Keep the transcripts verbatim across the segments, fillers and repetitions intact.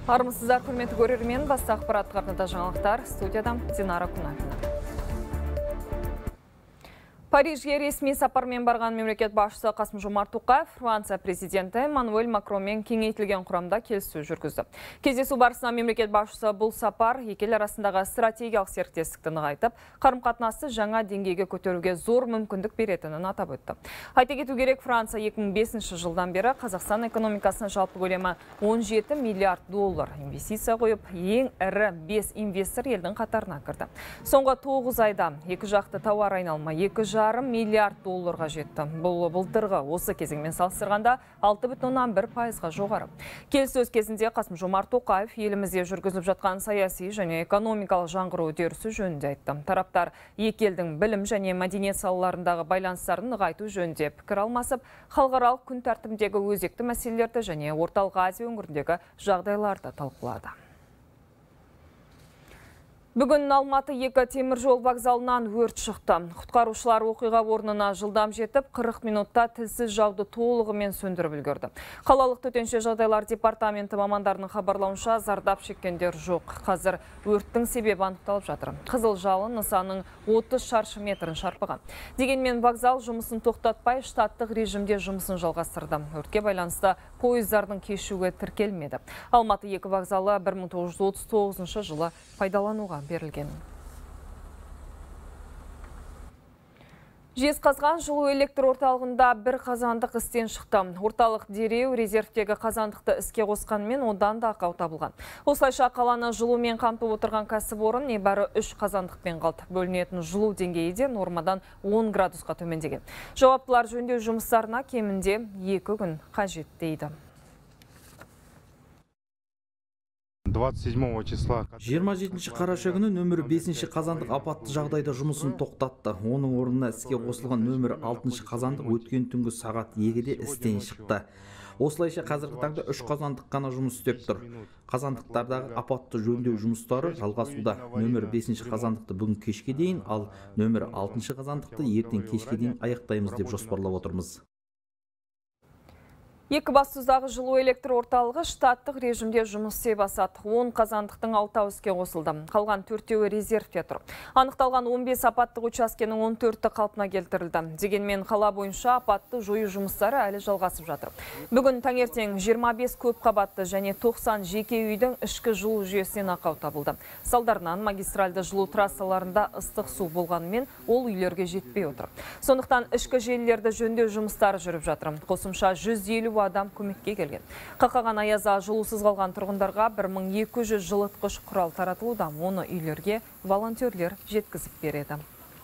Армысыздар, құрметті көрермен, басты ақпараттық арнада жаңалықтар, студиядан Динара Кунакина. Парижге ресми сапармен барған мемлекет басшысы Қасым-Жомарт Тоқаев Франция президенті Эммануэль Макронмен кеңейтілген құрамда келіссөз жүргізді. Кездесу барысында мемлекет басшысы бұл сапар екі ел арасындағы стратегиялық серіктестікті нығайтып, қарым-қатынасты жаңа деңгейге көтеруге зор мүмкіндік беретінін атап өтті. Айта кету керек, Франция екі мың бесінші жылдан бері Қазақстан экономикасына жалпы көлемі он жеті миллиард доллар инвестиция қойып, ең ірі бес инвестор елдің қатарына кірді. Соңғы тоғыз айда екі жақты тауар айналымы екі жарым миллиард долларға жетті. Бұл былтырғы осы кезеңмен салыстырғанда алты бүтін оннан бір пайызға жоғары. Келіссөз кезінде Қасым-Жомарт Тоқаев елімізде жүргізіліп жатқан саяси және экономикалық жаңғыру үдерісі жөнінде айтты. Тараптар екі елдің білім және мәдениет салаларындағы байланыстарын нығайту жөнінде пікір алмасып, халықаралық күн тәртібіндегі өзекті мәселелерді және Орталық Азия өңіріндегі жағдайларды талқылады. Бүгін Алматы екі темір жол вокзалынан өрт шықты. Құтқарушылар оқиға орнына жылдам жетіп, қырық минутта тілсіз жауды толығымен сөндіріп үлгерді. Қалалық төтенше жағдайлар департаменті мамандарының хабарлауынша зардап шеккендер жоқ. Қазір өрттің себебі анықталып жатыр. Қызыл жалын нысанның отыз шаршы метрін шарпыған. Дегенмен вокзал жұмысын тоқтатпай, штаттық режимде жұмысын жалғастырды. Өртке байланысты пойыздардың кешуі тіркелмеді. Алматы екі вокзалы бір мың тоғыз жүз отыз тоғызыншы жылы пайдалануға берілген. Жезқазған жылу электр орталығында бір қазандық істен шықты. Орталық дереу резервтегі қазандықты іске қосқанымен одан да ақау табылған. Осылайша қаланы жылумен қамтып отырған кәсіпорын небәрі үш қазандықпен қалды. Бөлінетін жылу деңгейі де нормадан он градусқа төмендеген. Жауаптылар жөндеу жұмыстарына кемінде екі күн қажет дейді. жиырма жетінші қараша күні нөмір бесінші қазандық апатты жағдайда жұмысын тоқтатты. Оның орнына іске қосылған нөмір алтыншы қазандық өткен түнгі сағат екіде істен шықты. Осылайша қазіргі таңда үш қазандық қана жұмыс істеп тұр. Қазандықтардағы апатты жөндеу жұмыстары жалғасуда. Нөмір бесінші қазандықты бүгін кешке дейін, ал нөмір алтыншы қазандықты ертең кешке дейін аяқтаймыз деп жоспарлап отырмыз. Екібастұздағы жылу электр орталығы штаттық режимде жұмыс істей бастады. он қазандықтың алтауы іске қосылды. Қалған төртеуі резервте тұр. Анықталған он бес апаттық учаскенің он төрті қалпына келтірілді. Дегенмен қала бойынша апатты жою жұмыстары әлі жалғасып жатыр. Бүгін таңертең жиырма бес көп қабатты және тоқсан жеке үйдің ішкі жылу жүйесінен ақау табылды. Салдарынан магистральды жылу трассаларында ыстық су болғанымен ол үйлерге жетпей отыр. Сондықтан ішкі желілерді жөндеу жұмыстары жүріп жатыр. Қосымша жүз елу адам көмекке келген. Қақаған аязда жылусыз қалған тұрғындарға бір мың екі жүз жылытқыш құрал таратылуда. Оны үйлерге волонтерлер жеткізіп береді.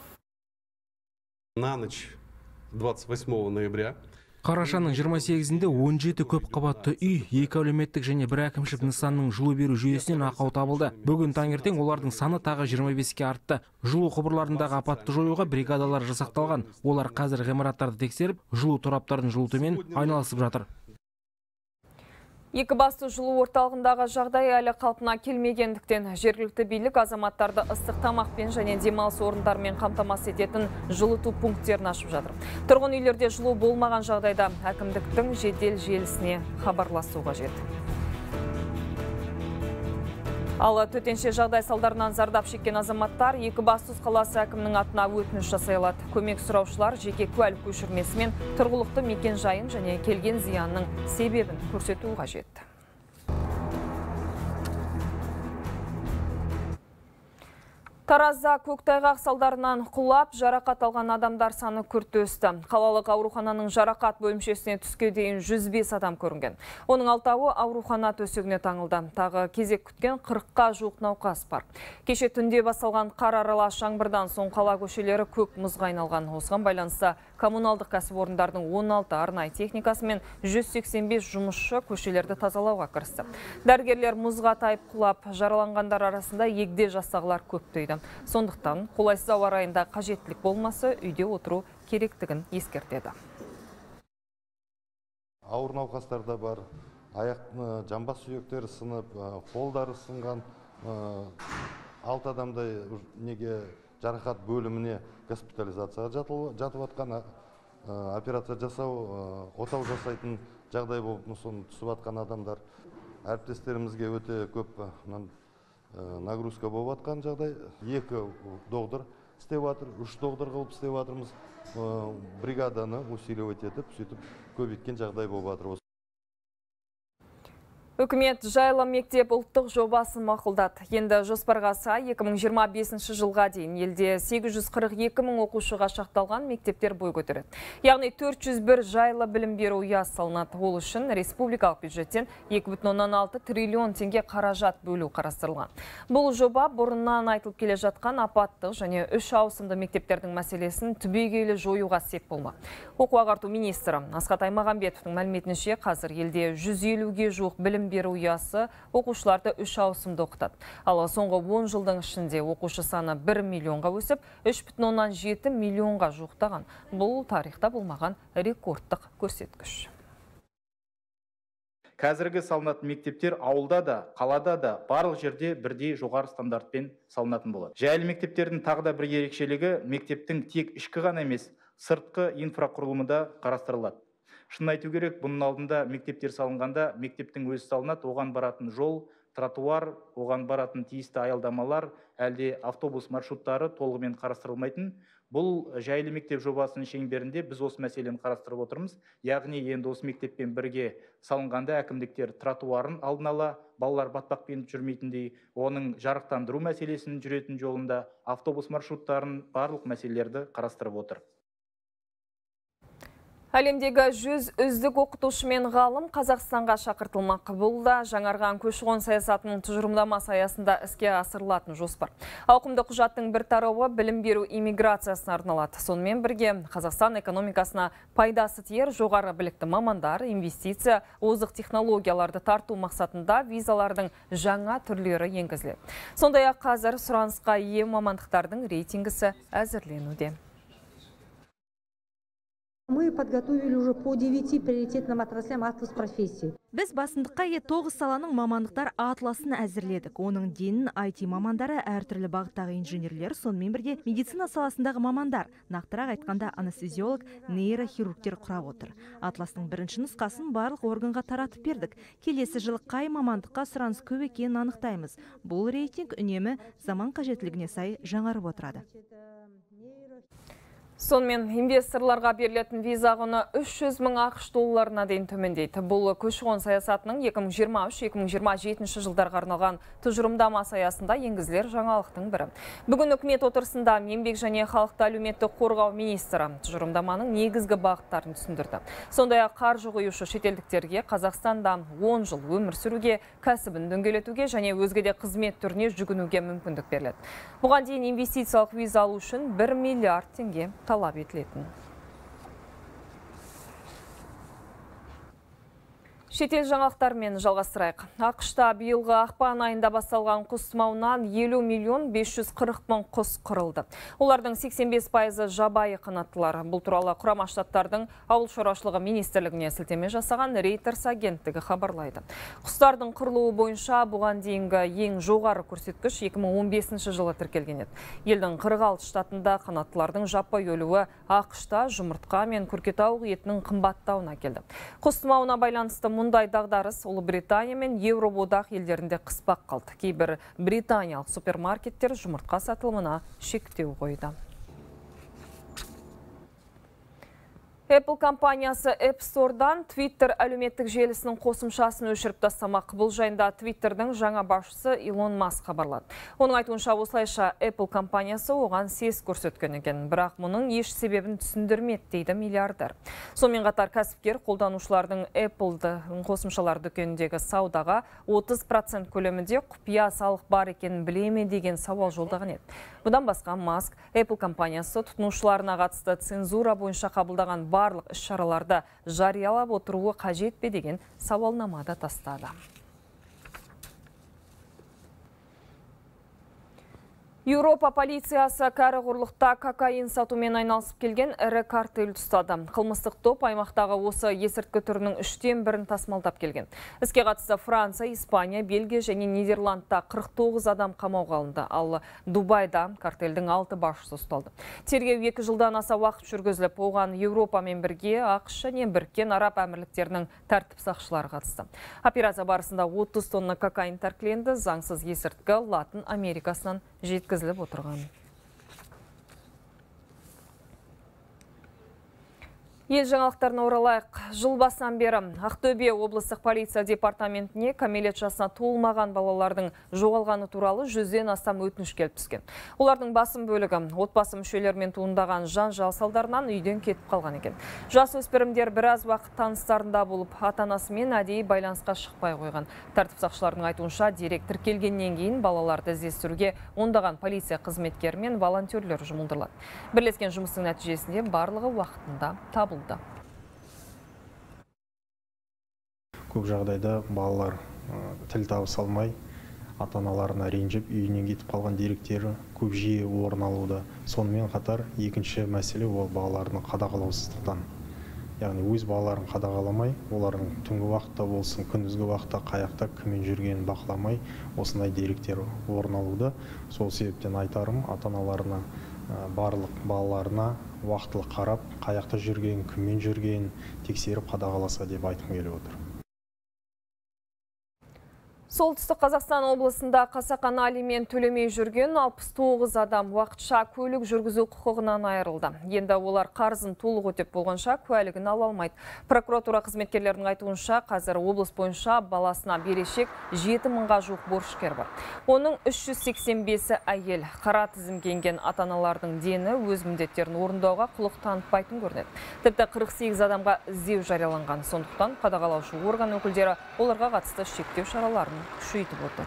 На ночь двадцать восьмого ноября Қарашаның жиырма сегізінде он жеті көп қабатты үй, екі әлеуметтік және бір әкімшілік нысанның жылу беру жүйесінен ақау табылды. Бүгін таңертең олардың саны тағы жиырма беске артты. Жылу құбырларындағы апатты жоюға бригадалар жасақталған. Олар қазір ғимараттарды тексеріп, жылу тораптарын жылытумен айналысып жатыр. Екібастұз жылу орталығындағы жағдай әлі қалпына келмегендіктен жергілікті билік азаматтарды ыстық тамақпен және демалыс орындарымен қамтамасыз ететін жылыту пункттерін ашып жатыр. Тұрғын үйлерде жылу болмаған жағдайда әкімдіктің жедел желісіне хабарласу қажет. Ал төтенше жағдай салдарынан зардап шеккен азаматтар Екібастұз қаласы әкімінің атына өтініш жасай алады. Көмек сұраушылар жеке куәлік көшірмесімен тұрғылықты мекен жайын және келген зиянның себебін көрсетуі қажет. Таразда көктайғақ салдарынан құлап, жарақат алған адамдар саны күрт өсті. Қалалық аурухананың жарақат бөлімшесіне түске дейін жүз бес адам көрінген. Оның алтауы аурухана төсегіне таңылды. Тағы кезек күткен қырыққа жуық науқас бар. Кеше түнде басталған қар аралас жаңбырдан соң қала көшелері көк мұзға айналған. Осыған байланысты коммуналдық кәсіпорындардың он алты арнайы техникасы мен жүз сексен бес жұмысшы көшелерді тазалауға кірісті. Дәрігерлер мұзға тайып құлап, жараланғандар арасында егде жастағылар көп дейді. Сондықтан қолайсыз ауа райында қажеттілік болмасы үйде отыру керектігін ескертеді. Ауыр науқастарда бар, аяқ жамбас сүйектері сынып, қолдары сынған алты адамдай неге жарақат бөліміне госпитализацияға жатып атқан, операция жасау, отау жасайтын жағдай болып, соны түсіп атқан адамдар. әріптестерімізге өте көп нагрузка болып жатқан жағдай. Екі доғдыр істеп жатыр, үш доғдыр қылып істеп жатырмыз. Бригаданы усиливать етіп, сөйтіп көбейткен жағдай болып жатыр. Үкімет жайлы мектеп ұлттық жобасын мақұлдады. Енді жоспарға сай екі мың жиырма бесінші жылға дейін елде сегіз жүз қырық екі мың оқушыға шақталған мектептер бой көтереді. Яғни төрт жүз бір жайлы білім беру ұясы салынады. Ол үшін республикалық бюджеттен екі бүтін оннан алты триллион теңге қаражат бөлу қарастырылған. Бұл жоба бұрыннан айтылып келе жатқан апаттық және үш ауысымды мектептердің мәселесін түбегейлі жоюға сеп болмақ. Оқу ағарту министрі Асхат Аймағамбетовтың мәліметінше қазір елде жүз елуге жуық білім беру ұясы оқушыларды үш ауысымда оқытады. Ал соңғы он жылдың ішінде оқушы саны бір миллионға өсіп, үш бүтін оннан жеті миллионға жуықтаған. Бұл тарихта болмаған рекордтық көрсеткіш. Қазіргі салынатын мектептер ауылда да, қалада да барлық жерде бірдей жоғары стандартпен салынатын болады. Жайлы мектептердің тағы да бір ерекшелігі мектептің тек ішкі ғана емес, сыртқы инфрақұрылымы да қарастырылады. Шын айту керек, бұның алдында мектептер салынғанда мектептің өзі салынады, оған баратын жол, тротуар, оған баратын тиісті аялдамалар, әлде автобус маршруттары толығымен қарастырылмайтын. Бұл жайлы мектеп жобасының шеңберінде біз осы мәселені қарастырып отырмыз. Яғни енді осы мектеппен бірге салынғанда әкімдіктер тротуарын алдын ала, балалар батпақпен жүрмейтіндей, оның жарықтандыру мәселесінің жүретін жолында автобус маршруттарын, барлық мәселелерді қарастырып отыр. Әлемдегі жүз үздік оқытушы мен ғалым Қазақстанға шақыртылмақ. Бұл да жаңарған көші-қон саясатының тұжырымдамасы аясында іске асырылатын жоспар. Ауқымды құжаттың бір тарауы білім беру иммиграциясына арналады. Сонымен бірге Қазақстан экономикасына пайдасы тиер жоғары білікті мамандар, инвестиция, озық технологияларды тарту мақсатында визалардың жаңа түрлері енгізіледі. Сондай-ақ қазір сұранысқа ие мамандықтардың рейтингісі әзірленуде. Мы подготовили уже по девяти приоритетным отраслям атлас профессий. Біз басымдыққа ие тоғыз саланың мамандықтар атласын әзірледік. Оның денін ай ти мамандары, әртүрлі бағыттағы инженерлер, сонымен бірге медицина саласындағы мамандар, нақтырақ айтқанда анестезиолог, нейрохирургтер құрап отыр. Атластың бірінші нұсқасын барлық органға таратып бердік. Келесі жылы қай мамандыққа сұраныс көп екенін анықтаймыз. Бұл рейтинг үнемі заман қажеттілігіне сай жаңарып отырады. Сонымен инвесторларға берілетін виза құны үш жүз мың ақш долларына дейін төмендейді. Бұл көші-қон саясатының екі мың жиырма үш екі мың жиырма жетінші жылдарға арналған тұжырымдамасы аясында енгізілер жаңалықтың бірі. Бүгін үкімет отырысында еңбек және халықты әлеуметтік қорғау министрі тұжырымдаманың негізгі бағыттарын түсіндірді. Сондай-ақ қаржы құюшы шетелдіктерге Қазақстанда он жыл өмір сүруге, кәсібін дөңгелетуге және өзге де қызмет түріне жүгінуге мүмкіндік беріледі. Бұған дейін инвестициялық виза алу үшін бір миллиард теңге талап етілетін. Шетел жаңалықтармен жалғастырайық. ақш-та биылғы ақпан айында басталған құс тұмауынан елу миллион бес жүз қырық мың құс қырылды. Олардың сексен бес пайызы жабайы қанаттылар. Бұл туралы Құрама Штаттардың ауыл шаруашылығы министрлігіне сілтеме жасаған Reuters агенттігі хабарлайды. Құстардың қырылуы бойынша бұған дейінгі ең жоғары көрсеткіш екі мың он бесінші жылы тіркелген еді. Елдің қырық алты штатында қанаттылардың жаппай өлуі ақш-та жұмыртқа мен күркетауық етінің қымбаттауына келді. Құс тұмауына байланысты мұндай дағдарыс Ұлыбритания мен Еуроодақ елдерінде қыспақ қалды. Кейбір британиялық супермаркеттер жұмыртқа сатылымына шектеу қойды. Apple компаниясы App Store'дан Twitter әлеуметтік желісінің қосымшасын өшіріп тастамақ. Бұл жайында Twitter'дің жаңа басшысы Илон Маск хабарлады. Оның айтуынша осылайша Apple компаниясы оған сес көрсеткен екен, бірақ мұның еш себебін түсіндірмеді дейді миллиардер. Сонымен қатар кәсіпкер қолданушылардың Apple'ды қосымшалар дүкеніндегі саудаға отыз процент көлемінде құпия салық бар екенін біле ме деген сауал жолдаған еді. Бұдан басқа Маск Apple компаниясы тұтынушыларына қатысты цензура бойынша қабылдаған барлық іс-шараларды жариялап отыруы қажет пе деген сауалнамада тастады. Еуропа полициясы кәрі құрлықта кокаин сатумен айналысып келген ірі картель ұстады. Қылмыстық топ аймақтағы осы есірткі түрінің үштен бірін тасымалдап келген. Іске қатысты Франция, Испания, Бельгия және Нидерландта қырық тоғыз адам қамауға алынды. Ал Дубайда картельдің алты басшысы ұсталды. Тергеу екі жылдан аса уақыт жүргізіліп, оған Еуропамен бірге ақш және Біріккен Араб Әмірліктерінің тәртіп сақшылары қатысты. Операция барысында отыз тонна кокаин тәркіленді, заңсыз есірткі Латын Америкасынан жеткізіліп отырған. Ел жаңалықтарына оралайық. Жыл басынан бері Ақтөбе облыстық полиция департаментіне кәмелет жасына толмаған балалардың жоғалғаны туралы жүзден астам өтініш келіп түскен. Олардың басым бөлігі отбасы мүшелерімен туындаған жанжал салдарынан үйден кетіп қалған екен. Жасөспірімдер біраз уақыт таныстарында болып, ата-анасымен әдейі байланысқа шықпай қойған. Тәртіп сақшыларының айтуынша, дерек тіркелгеннен кейін балаларды іздестіруге ондаған полиция қызметкері мен волонтерлер жұмылдырылады. Бірлескен жұмыстың нәтижесінде барлығы уақытында табылды. Көп жағдайда балалар тіл табыса алмай, ата-аналарына ренжіп, үйінен кетіп қалған деректері көп жиі орын алуда. Сонымен қатар екінші мәселе ол балалардың қадағалаусыздықтан. Яғни өз балаларын қадағаламай, олардың түнгі уақытта болсын, күндізгі уақытта қаяқта кіммен жүргенін бақыламай, осындай деректер орын алуда. Сол себептен айтарым, ата-аналарына барлық балаларына уақытылы қарап, қаяқта жүрген, кіммен жүрген тексеріп қадағаласа деп айтқым келіп отыр. Солтүстік Қазақстан облысында қасақана алимент төлемей жүрген алпыс тоғыз адам уақытша көлік жүргізу құқығынан айырылды. Енді олар қарызын толық өтеп болғанша куәлігін ала алмайды. Прокуратура қызметкерлерінің айтуынша, қазір облыс бойынша баласына берешек жеті мыңға жуық борышкер бар. Оның үш жүз сексен бесі әйел. Қара тізімге енген ата-аналардың дені өз міндеттерін орындауға құлық танытпайтын көрінеді. Тіпті қырық сегіз адамға іздеу жарияланған. Сондықтан қадағалаушы орган өкілдері оларға қатысты шектеу шараларын күшейтіп отыр.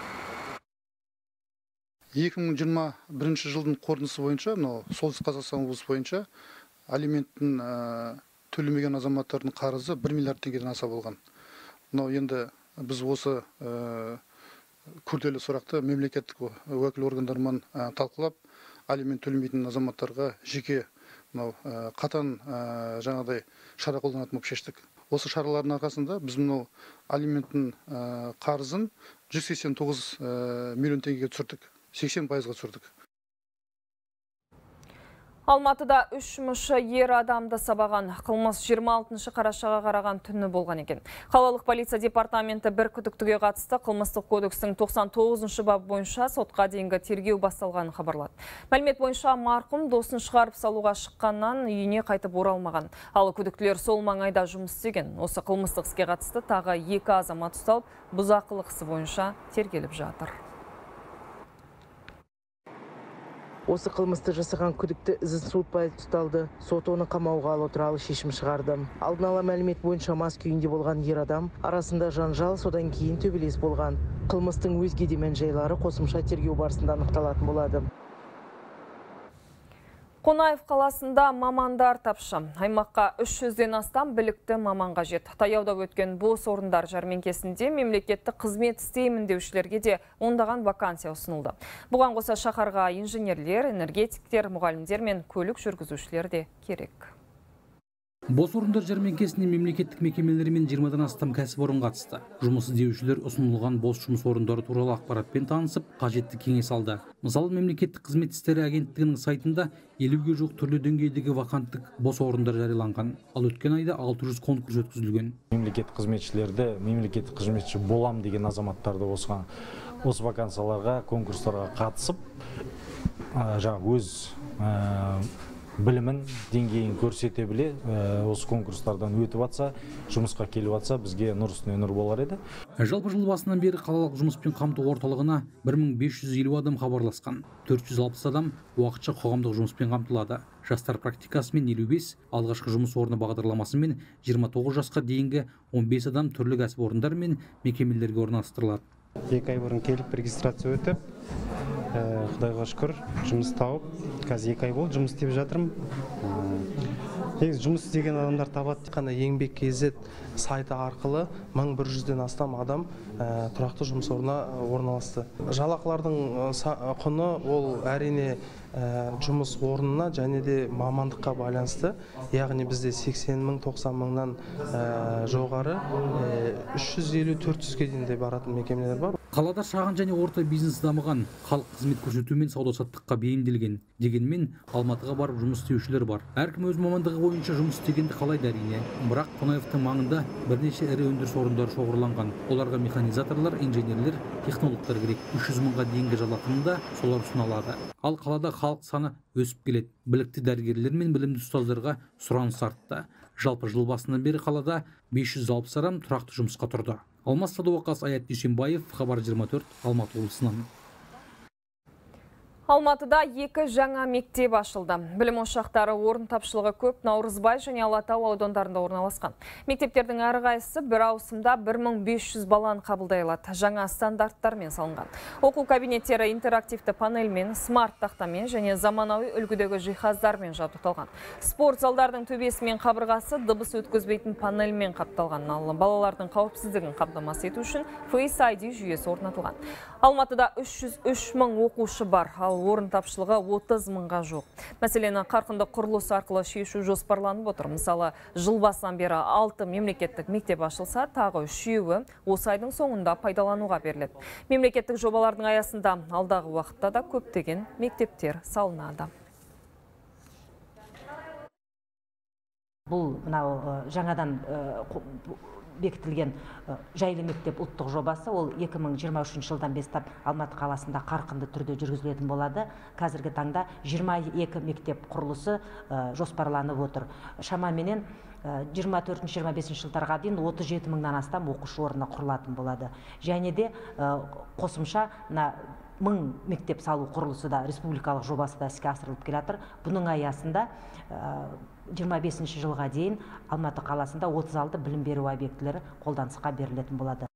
екі мың жиырма бірінші жылдың қорытындысы бойынша, мынау Солтүстік Қазақстан облысы бойынша алименттің төлемеген азаматтардың қарызы бір миллиард теңгеден аса болған. Мынау енді біз осы күрделі сұрақты мемлекеттік уәкіл органдармен талқылап, алимент төлемейтін азаматтарға жеке мынау қатаң жаңағыдай шара қолданатын болып шештік. Осы шаралардың арқасында біз мынау алименттің қарызын жүз сексен тоғыз миллион теңгеге түсірдік, сексен пайызға түсірдік. Алматыда үш жұмысшы ер адамды сабаған. Қылмыс жиырма алтыншы қарашаға қараған түні болған екен. Қалалық полиция департаменті бір күдіктіге қатысты қылмыстық кодекстің тоқсан тоғызыншы бап бойынша сотқа дейінгі тергеу басталғанын хабарлады. Мәлімет бойынша марқұм досын шығарып салуға шыққаннан үйіне қайтып оралмаған. Ал күдіктілер сол маңайда жұмыс істеген. Осы қылмыстық іске қатысты тағы екі азамат ұсталып, бұзақылық ісі бойынша тергеліп жатыр. Осы қылмысты жасаған күдікті ізін суытпай ұсталды. Сот оны қамауға алу туралы шешім шығарды. Алдын ала мәлімет бойынша мас күйінде болған ер адам арасында жанжал, содан кейін төбелес болған. Қылмыстың өзге де мән-жайлары қосымша тергеу барысында анықталатын болады. Қонаев қаласында мамандар тапшы. Аймаққа үш жүзден астам білікті маман қажет. Таяуда өткен бос орындар жәрмеңкесінде мемлекеттік қызмет істеймін деушілерге де ондаған вакансия ұсынылды. Бұған қоса шаһарға инженерлер, энергетиктер, мұғалімдер мен көлік жүргізушілер де керек. Бос орындар жәрмеңкесіне мемлекеттік мекемелермен жиырмадан астам кәсіпорын қатысты. Жұмыс іздеушілер ұсынылған бос жұмыс орындары туралы ақпаратпен танысып, қажетті кеңес алды. Мысалы, мемлекеттік қызмет істері агенттігінің сайтында елуге жуық түрлі деңгейдегі ваканттық бос орындар жарияланған. Ал өткен айда алты жүз конкурс өткізілген. Мемлекеттік қызметшілерді, мемлекеттік қызметші болам деген азаматтарды осыған, осы вакансияларға, конкурстарға қатысып, жаңағы өз білімін, деңгейін көрсете біле, осы конкурстардан өтіп атса, жұмысқа келіп атса, бізге нұр үстіне нұр болар еді. Жалпы жыл басынан бері қалалық жұмыспен қамту орталығына бір мың бес жүз елу адам хабарласқан. төрт жүз алпыс адам уақытша қоғамдық жұмыспен қамтылады. Жастар практикасымен елу бес, алғашқы жұмыс орны бағдарламасымен жиырма тоғыз жасқа дейінгі он бес адам түрлі кәсіпорындар мен мекемелерге орналастырылады. Екі ай бұрын келіп регистрация өтіп, Құдайға шүкір жұмыс тауып, қазір екі ай болды жұмыс істеп жатырмын. негізі жұмыс істеген адамдар табады. Қана еңбек кз сайты арқылы мың бір жүзден астам адам тұрақты жұмыс орнына орналасты. Жалақылардың құны ол әрине жұмыс орнына және де мамандыққа байланысты. Яғни бізде сексен мың тоқсан мыңнан жоғары үш жүз елу төрт жүзге дейін де баратын мекемелер бар. Қалада шағын және орта бизнес дамыған, халық қызмет көрсету мен сауда-саттыққа бейімделген. Дегенмен Алматыға барып жұмыс істеушілер бар. Әркім өз мамандығы бойынша жұмыс істегенді қалайды әрине. Бірақ Қонаевтың маңында бірнеше ірі өндіріс орындары шоғырланған. Оларға механизаторлар, инженерлер, технологтар керек. үш жүз мыңға дейінгі жалақыны да солар ұсынылады. Ал қалада халық саны өсіп келеді. Білікті дәрігерлер мен білімді ұстаздарға сұраныс артты. Жалпы жыл басынан бері қалада бес жүз алпыс адам тұрақты жұмысқа тұрды. Алмас Садуақас, Аят Дүйсенбаев, Хабар жиырма төрт, Алматы облысынан. Алматыда екі жаңа мектеп ашылды. Білім ошақтары орын тапшылығы көп, Наурызбай және Алатау аудандарында орналасқан. Мектептердің әрқайсысы бір ауысымда бір мың бес жүз баланы қабылдай алады. Жаңа стандарттармен салынған. Оқу кабинеттері интерактивті панельмен, смарт тақтамен және заманауи үлгідегі жиһаздармен жабдықталған. Спорт залдардың төбесі мен қабырғасы дыбыс өткізбейтін панельмен қапталған. Ал балалардың қауіпсіздігін қамтамасыз ету үшін Face ай ди жүйесі орнатылған. Алматыда үш жүз үш мың оқушы бар, ал орын тапшылығы отыз мыңға жоқ. Мәселені қарқынды құрылыс арқылы шешу жоспарланып отыр. Мысалы, жыл басынан бері алты мемлекеттік мектеп ашылса, тағы үшеуі осы айдың соңында пайдалануға беріледі. Мемлекеттік жобалардың аясында алдағы уақытта да көптеген мектептер салынады. Бұл мынау жаңадан бекітілген жайлы мектеп ұлттық жобасы, ол екі мың жиырма үшінші жылдан бастап Алматы қаласында қарқынды түрде жүргізілетін болады. Қазіргі таңда жиырма екі мектеп құрылысы жоспарланып отыр. Шамаменен жиырма төртінші жиырма бесінші жылдарға дейін отыз жеті мыңнан астам оқушы орны құрылатын болады. Және де қосымша мың мектеп салу құрылысы да республикалық жобасы да іске асырылып келе жатыр. Бұның аясында жиырма бесінші жылға дейін Алматы қаласында отыз алты білім беру объектілері қолданысқа берілетін болады.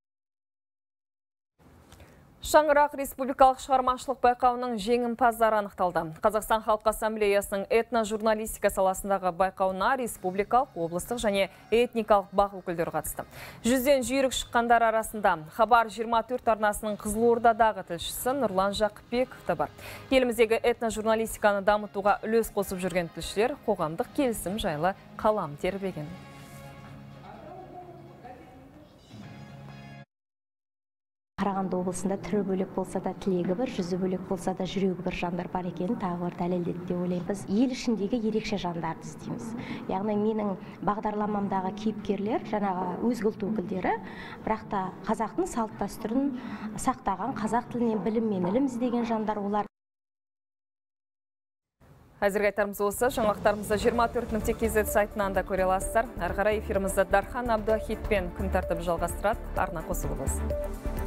Шаңырақ республикалық шығармашылық байқауының жеңімпаздары анықталды. Қазақстан Халқы Ассамблеясының этно-журналистика саласындағы байқауына республикалық, облыстық және этникалық бақ өкілдері қатысты. Жүзден жүйрік шыққандар арасында Хабар жиырма төрт арнасының Қызылордадағы тілшісі Нұрлан Жақыпбеков та бар. Еліміздегі этно-журналистиканы дамытуға үлес қосып жүрген тілшілер қоғамдық келісім жайлы қалам тербеген. Қарағанды облысында түрі бөлек болса да тілегі бір, жүзі бөлек болса да жүрегі бір жандар бар екенін тағы бір дәлелдеді деп ойлаймыз. Ел ішіндегі ерекше жандарды іздейміз. Яғни менің бағдарламамдағы кейіпкерлер жаңағы өз ұлт өкілдері, бірақ та қазақтың салт дәстүрін сақтаған, қазақ тілінен білім мен ілім іздеген жандар олар. Әзірге айтарымыз осы, жаңалықтарымызды жиырма төрт нүкте кз сайтынан да көре аласыздар. Әрі қарай эфирімізді Дархан Абдуахитпен күн тәртібі жалғастырады. Арна қосып болсын.